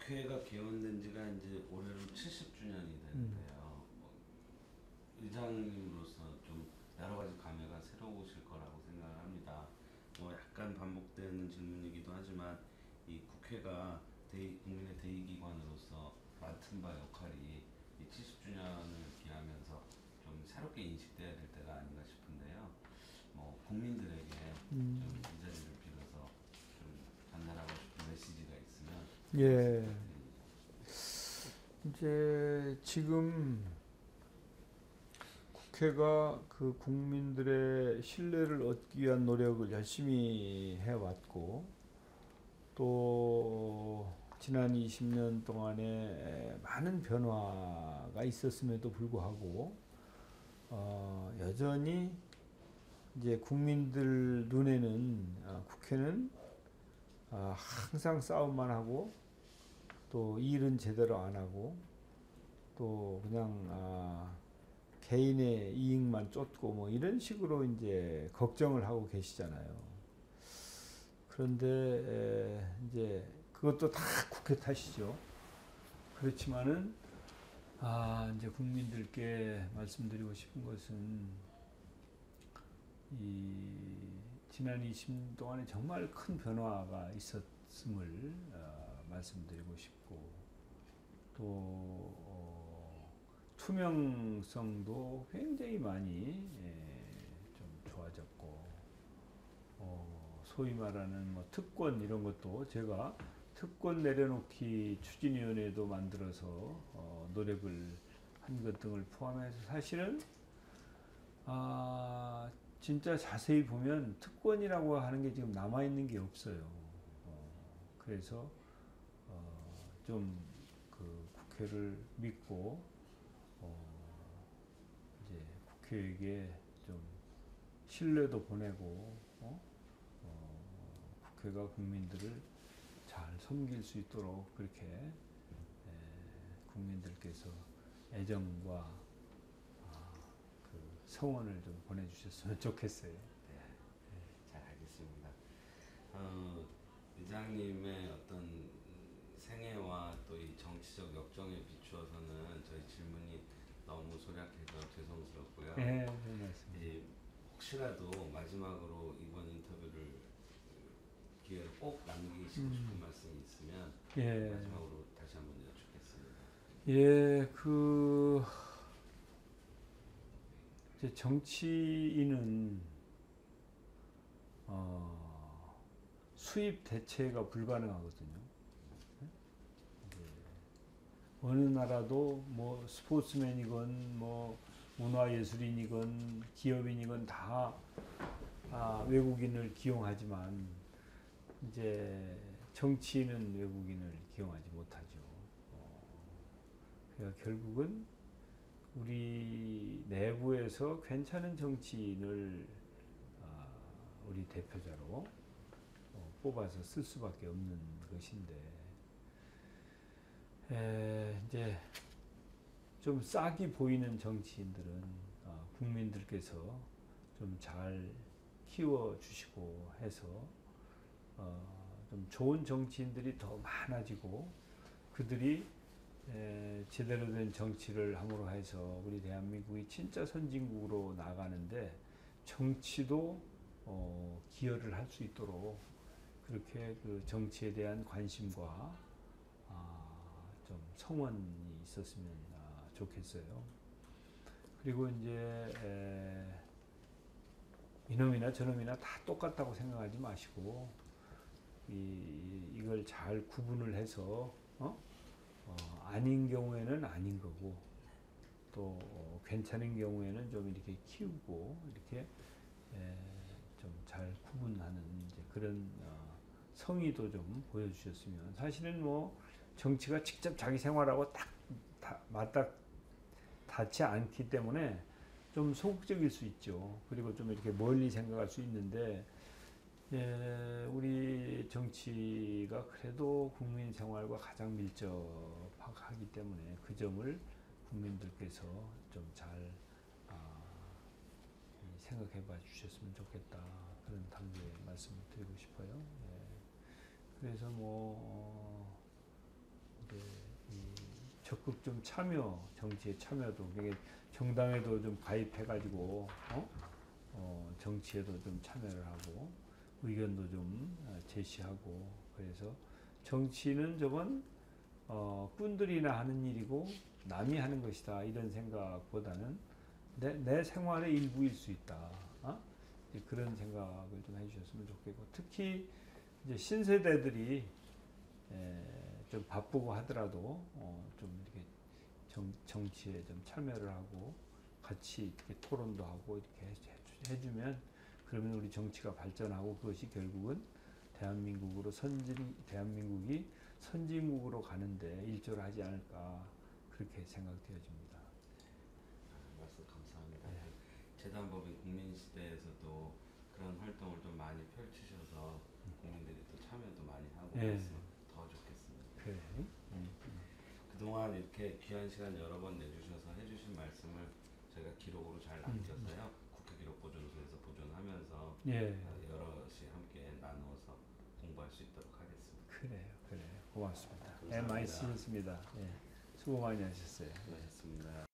국회가 개원된 지가 이제 올해로 70주년이 되는데요. 의장님으로서 좀 여러 가지 감회가 새로우실 거라고 생각을 합니다. 약간 반복되는 질문이기도 하지만 이 국회가 국민의 대의기관으로서 맡은 바 역할이 이 70주년을 기하면서 좀 새롭게 인식돼야 될 때가 아닌가 싶은데요. 국민들에게 좀 이 자리를 빌어서 좀 전달하고 싶은 메시지가 있으면 예. 부탁드립니다. 이제 지금 국회가 그 국민들의 신뢰를 얻기 위한 노력을 열심히 해왔고, 또 지난 20년 동안에 많은 변화가 있었음에도 불구하고 여전히 이제 국민들 눈에는 국회는 항상 싸움만 하고, 또 일은 제대로 안 하고, 또 그냥 개인의 이익만 쫓고 뭐 이런 식으로 이제 걱정을 하고 계시잖아요. 그런데 이제 그것도 다 국회 탓이죠. 그렇지만은 이제 국민들께 말씀드리고 싶은 것은 이 지난 20년 동안에 정말 큰 변화가 있었음을 말씀드리고 싶고, 또 투명성도 굉장히 많이 좀 좋아졌고, 소위 말하는 뭐 특권 이런 것도 제가 특권 내려놓기 추진위원회도 만들어서 노력을 한 것 등을 포함해서 사실은 진짜 자세히 보면 특권이라고 하는 게 지금 남아있는 게 없어요. 그래서 좀 그 국회를 믿고 이제 국회에게 좀 신뢰도 보내고 국회가 국민들을 잘 섬길 수 있도록 그렇게 국민들께서 애정과 그 성원을 좀 보내주셨으면 좋겠어요. 잘 알겠습니다. 의장님의 어떤 생애와 또 이 정치적 역정에 비추어서는 저희 질문이 너무 소략해서 죄송스럽고요. 네, 맞습니다. 혹시라도 마지막으로 이번 인터뷰를 기회를 꼭 남기시고 싶은 말씀이 있으면 마지막으로 다시 한번 여쭙겠습니다. 이제 정치인은 수입 대체가 불가능하거든요. 어느 나라도 뭐 스포츠맨이건 뭐 문화예술인이건 기업인이건 다 외국인을 기용하지만 이제 정치인은 외국인을 기용하지 못하죠. 그러니까 결국은 우리 내부에서 괜찮은 정치인을 우리 대표자로 뽑아서 쓸 수밖에 없는 것인데, 이제 좀 싹이 보이는 정치인들은 국민들께서 좀 잘 키워주시고 해서 좀 좋은 정치인들이 더 많아지고, 그들이 제대로 된 정치를 함으로 해서 우리 대한민국이 진짜 선진국으로 나가는데 정치도 기여를 할 수 있도록 그렇게 그 정치에 대한 관심과 좀 성원이 있었으면 좋겠어요. 그리고 이제 이놈이나 저놈이나 다 똑같다고 생각하지 마시고 이걸 잘 구분을 해서 아닌 경우에는 아닌 거고, 또 괜찮은 경우에는 좀 이렇게 키우고 이렇게 좀 잘 구분하는 이제 그런 성의도 좀 보여주셨으면. 사실은 뭐 정치가 직접 자기 생활하고 딱 맞닿 닿지 않기 때문에 좀 소극적일 수 있죠. 그리고 좀 이렇게 멀리 생각할 수 있는데, 우리 정치가 그래도 국민 생활과 가장 밀접하기 때문에 그 점을 국민들께서 좀 잘 생각해 봐 주셨으면 좋겠다. 그런 단계의 말씀을 드리고 싶어요. 그래서 뭐 적극 좀 정치에 참여도 그게 정당에도 좀 가입해가지고 정치에도 좀 참여를 하고 의견도 좀 제시하고 그래서 정치는 저건 꾼들이나 하는 일이고 남이 하는 것이다 이런 생각보다는 내 생활의 일부일 수 있다. 이제 그런 생각을 좀 해주셨으면 좋겠고 특히 이제 신세대들이 좀 바쁘고 하더라도 좀 이렇게 정치에 좀 참여를 하고 같이 이렇게 토론도 하고 이렇게 해주면 그러면 우리 정치가 발전하고 그것이 결국은 대한민국이 선진국으로 가는데 일조를 하지 않을까 그렇게 생각되어집니다. 말씀 감사합니다. 재단법인 국민시대에서도 그런 활동을 좀 많이 펼치셔서 국민들이 또 참여도 많이 하고 그랬으면 더 좋겠습니다. 그래. 그동안 이렇게 귀한 시간 여러 번 내주셔서 해주신 말씀을 저희가 기록으로 잘 남겨서요. 국회 기록보존소에서 보존하면서 여럿이 함께 나누어서 공부할 수 있도록 하겠습니다. 그래요. 고맙습니다. 감사합니다. 많이 쓰셨습니다. 수고 많이 하셨어요. 수고하셨습니다.